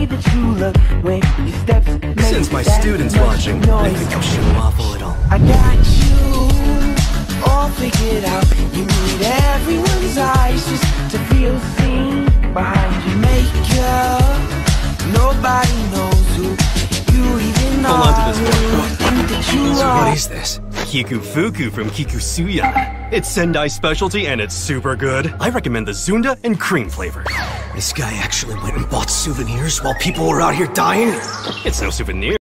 way that you look when your steps make Since my that students much watching, noise. I think I'll show off a little. I got you all figured out. You need everyone's eyes just to feel seen behind your makeup. Nobody knows who you even Hold are. on to this one. Think that you So are. what is this? Kiku Fuku from Kikusuya. It's Sendai specialty and it's super good. I recommend the Zunda and cream flavor. This guy actually went and bought souvenirs while people were out here dying? It's no souvenir.